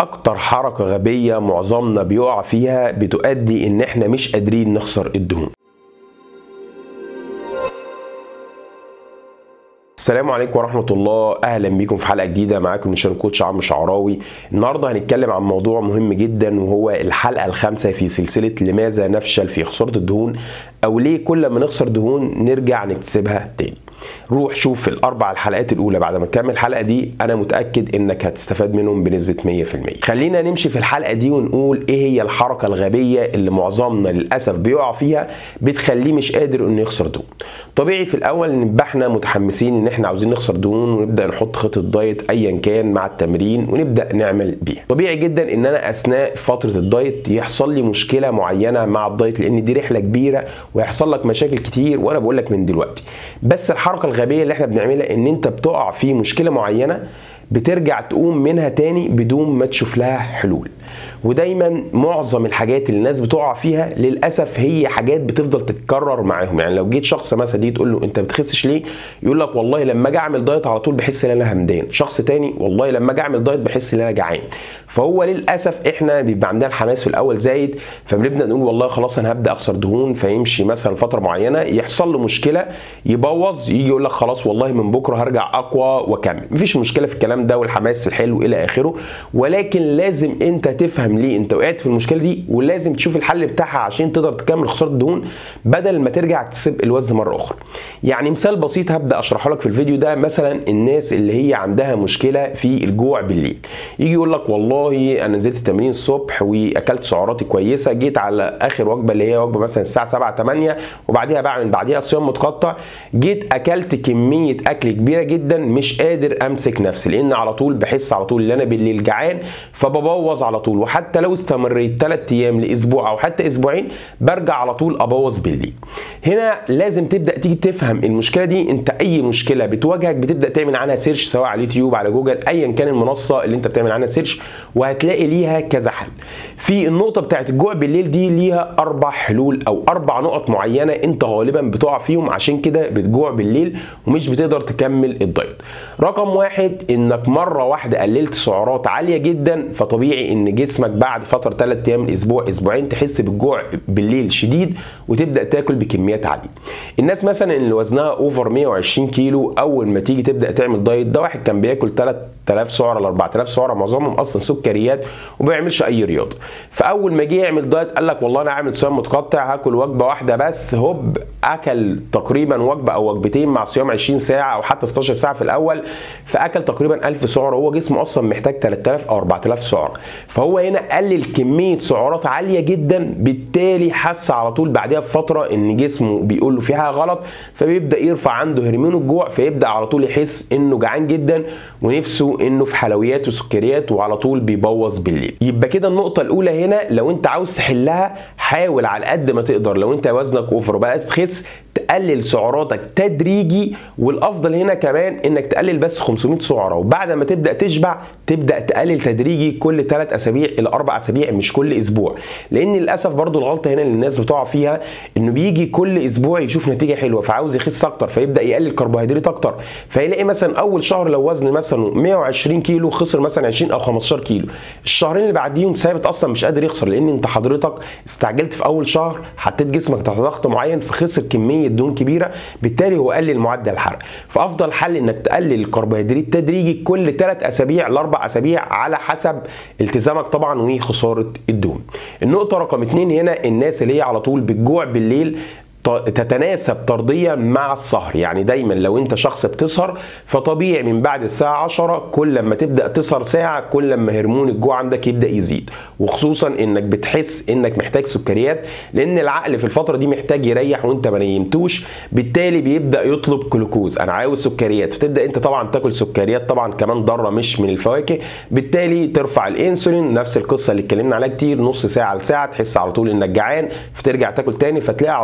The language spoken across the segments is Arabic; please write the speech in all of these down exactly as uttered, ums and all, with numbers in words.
اكتر حركة غبية معظمنا بيقع فيها بتؤدي ان احنا مش قادرين نخسر الدهون. السلام عليكم ورحمة الله، اهلا بيكم في حلقة جديدة. معاكم نيوتريشن كوتش عمرو شعراوي. النهارده هنتكلم عن موضوع مهم جدا، وهو الحلقة الخامسة في سلسلة لماذا نفشل في خسارة الدهون، او ليه كل ما نخسر دهون نرجع نكتسبها تاني. روح شوف الاربع الحلقات الاولى بعد ما تكمل الحلقه دي، انا متاكد انك هتستفاد منهم بنسبه مية في المية. خلينا نمشي في الحلقه دي ونقول ايه هي الحركه الغبيه اللي معظمنا للاسف بيقع فيها بتخليه مش قادر انه يخسر دهون. طبيعي في الاول نبقى احنا متحمسين ان احنا عاوزين نخسر دهون، ونبدا نحط خطه دايت ايا كان مع التمرين ونبدا نعمل بيها. طبيعي جدا ان انا اثناء فتره الدايت يحصل لي مشكله معينه مع الدايت، لان دي رحله كبيره ويحصل لك مشاكل كتير، وانا بقول لك من دلوقتي. بس الحركه الغبيه اللي احنا بنعملها ان انت بتقع في مشكله معينه بترجع تقوم منها تاني بدون ما تشوف لها حلول. ودايما معظم الحاجات اللي الناس بتقع فيها للاسف هي حاجات بتفضل تتكرر معاهم. يعني لو جيت شخص مثلا دي تقول له انت بتخسش ليه، يقول لك والله لما اجي اعمل دايت على طول بحس ان انا همدان. شخص تاني والله لما اجي اعمل دايت بحس ان انا جعان. فهو للاسف احنا بيبقى عندنا الحماس في الاول زايد، فبنبدا نقول والله خلاص انا هبدا اخسر دهون، فيمشي مثلا فتره معينه يحصل له مشكله يبوظ، يجي يقول لك خلاص والله من بكره هرجع اقوى واكمل. مفيش مشكله في الكلام ده والحماس الحلو الى اخره، ولكن لازم انت تفهم ليه انت وقعت في المشكله دي، ولازم تشوف الحل بتاعها عشان تقدر تكمل خساره الدهون بدل ما ترجع تسيب الوزن مره اخرى. يعني مثال بسيط هبدا اشرحه لك في الفيديو ده، مثلا الناس اللي هي عندها مشكله في الجوع بالليل، يجي يقول لك والله انا نزلت التمرين الصبح واكلت سعراتي كويسه، جيت على اخر وجبه اللي هي وجبه مثلا الساعه سبعة تمانية، وبعديها بعمل بعديها صيام متقطع، جيت اكلت كميه اكل كبيره جدا مش قادر امسك نفسي، لان على طول بحس على طول ان انا بالليل جعان فببوظ على طول. وحتى لو استمريت ثلاث ايام لاسبوع او حتى اسبوعين برجع على طول ابوظ بالليل. هنا لازم تبدا تيجي تفهم المشكله دي. انت اي مشكله بتواجهك بتبدا تعمل عنها سيرش، سواء على اليوتيوب على جوجل ايا كان المنصه اللي انت بتعمل عنها سيرش، وهتلاقي ليها كذا حل. في النقطه بتاعت الجوع بالليل دي ليها اربع حلول او اربع نقط معينه انت غالبا بتقع فيهم، عشان كده بتجوع بالليل ومش بتقدر تكمل الدايت. رقم واحد، انك مره واحده قللت سعرات عاليه جدا، فطبيعي ان جسمك بعد فتره ثلاث ايام اسبوع اسبوعين تحس بالجوع بالليل شديد وتبدا تاكل بكميات عاليه. الناس مثلا اللي وزنها اوفر مية وعشرين كيلو، اول ما تيجي تبدا تعمل دايت، ده واحد كان بياكل ثلاث آلاف سعره ل أربعة آلاف سعره، معظمهم اصلا سكريات وما بيعملش اي رياضه. فاول ما جه يعمل دايت قال لك والله انا عامل صيام متقطع هاكل وجبه واحده بس، هوب اكل تقريبا وجبه او وجبتين مع صيام عشرين ساعه او حتى ستاشر ساعه في الاول، فاكل تقريبا ألف سعره، وهو جسمه اصلا محتاج ثلاث آلاف او أربعة آلاف سعره. فهو هنا قلل كميه سعرات عاليه جدا، بالتالي حس على طول بعدها بفتره ان جسمه بيقول له في حاجه غلط، فبيبدا يرفع عنده هرمون الجوع، فيبدا على طول يحس انه جعان جدا ونفسه انه في حلويات وسكريات، وعلى طول بيبوظ بالليل. يبقى كده النقطه الاولى هنا لو انت عاوز تحلها، حاول على قد ما تقدر لو انت وزنك اوفر وبقت تخس تقلل سعراتك تدريجي، والافضل هنا كمان انك تقلل بس خمسمية سعره، وبعد ما تبدا تشبع تبدا تقلل تدريجي كل ثلاث اسابيع الى اربع اسابيع مش كل اسبوع. لان للاسف برضو الغلطه هنا اللي الناس بتقع فيها انه بيجي كل اسبوع يشوف نتيجه حلوه فعاوز يخس اكتر، فيبدا يقلل كربوهيدرات اكتر، فيلاقي مثلا اول شهر لو وزن مثلا مية وعشرين كيلو خسر مثلا عشرين او خمستاشر كيلو، الشهرين اللي بعديهم ثابت اصلا مش قادر يخسر، لان انت حضرتك استعجلت في اول شهر، حطيت جسمك تحت ضغط معين فخسر كميه دهون كبيره، بالتالي هو قلل معدل الحرق. فافضل حل انك تقلل الكربوهيدرات تدريجي كل ثلاث اسابيع لاربع اسابيع على حسب التزامك طبعا وخساره الدهون. النقطه رقم اتنين هنا، الناس اللي هي على طول بتجوع بالليل تتناسب طرديا مع السهر. يعني دايما لو انت شخص بتسهر فطبيعي من بعد الساعه عشرة كل لما تبدا تسهر ساعه كل لما هرمون الجوع عندك يبدا يزيد، وخصوصا انك بتحس انك محتاج سكريات، لان العقل في الفتره دي محتاج يريح وانت ما نيمتوش، بالتالي بيبدا يطلب جلوكوز، انا عاوز سكريات، فتبدا انت طبعا تاكل سكريات طبعا كمان ضاره مش من الفواكه، بالتالي ترفع الانسولين. نفس القصه اللي اتكلمنا عليها كتير، نص ساعه لساعه تحس على طول انك جعان فترجع تاكل تاني، فتلاقي على طول الموضوع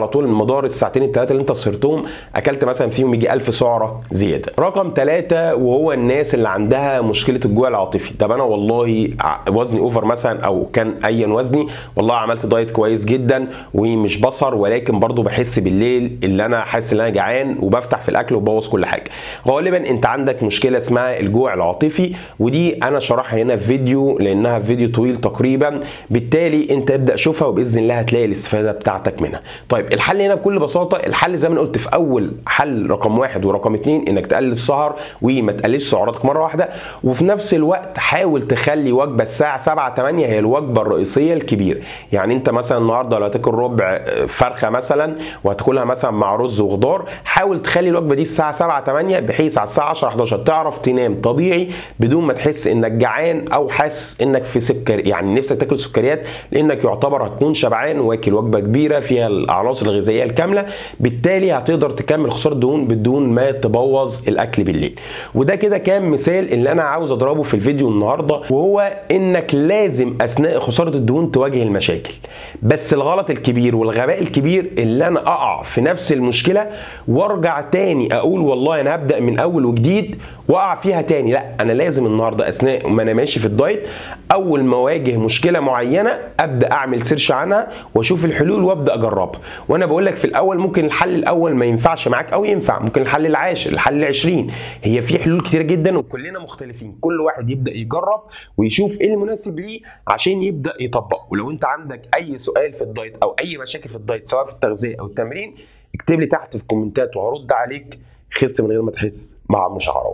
مدار الساعتين الثلاثه اللي انت سهرتهم اكلت مثلا فيهم يجي ألف سعره زياده. رقم ثلاثة وهو الناس اللي عندها مشكله الجوع العاطفي. طب انا والله وزني اوفر مثلا او كان ايا وزني، والله عملت دايت كويس جدا ومش بصر، ولكن برضو بحس بالليل اللي انا حاسس ان انا جعان وبفتح في الاكل وبوظ كل حاجه. غالبا انت عندك مشكله اسمها الجوع العاطفي، ودي انا شرحها هنا في فيديو لانها فيديو طويل تقريبا، بالتالي انت ابدا شوفها وباذن الله هتلاقي الاستفاده بتاعتك منها. طيب الحل هنا بكل بساطه، الحل زي ما انا قلت في اول حل رقم واحد ورقم اتنين انك تقلل السهر وما تقللش سعراتك مره واحده، وفي نفس الوقت حاول تخلي وجبه الساعه سبعة تمانية هي الوجبه الرئيسيه الكبيره. يعني انت مثلا النهارده لو هتاكل ربع فرخه مثلا وهتاكلها مثلا مع رز وخضار، حاول تخلي الوجبه دي الساعه سبعة تمانية بحيث على الساعه عشرة حداشر تعرف تنام طبيعي بدون ما تحس انك جعان او حاسس انك في سكر، يعني نفسك تاكل سكريات، لانك يعتبر هتكون شبعان واكل وجبه كبيره فيها العناصر الغذائيه الكامله، بالتالي هتقدر تكمل خساره دهون بدون ما تبوظ الاكل بالليل. وده كده كان مثال اللي انا عاوز اضربه في الفيديو النهارده، وهو انك لازم اثناء خساره الدهون تواجه المشاكل. بس الغلط الكبير والغباء الكبير اللي انا اقع في نفس المشكله وارجع تاني اقول والله انا هبدا من اول وجديد واقع فيها تاني. لا، انا لازم النهارده اثناء ما انا ماشي في الدايت اول ما اواجه مشكله معينه ابدا اعمل سيرش عنها واشوف الحلول وابدا اجربها. وانا بقول لك في الاول ممكن الحل الاول ما ينفعش معاك او ينفع، ممكن الحل العاشر، الحل العشرين، هي في حلول كتير جدا وكلنا مختلفين. كل واحد يبدا يجرب ويشوف ايه المناسب ليه عشان يبدا يطبقه. ولو انت عندك اي سؤال في الدايت او اي مشاكل في الدايت سواء في التغذيه او التمرين، اكتب لي تحت في الكومنتات وهرد عليك. خس من غير ما تحس مع عم شعراوي.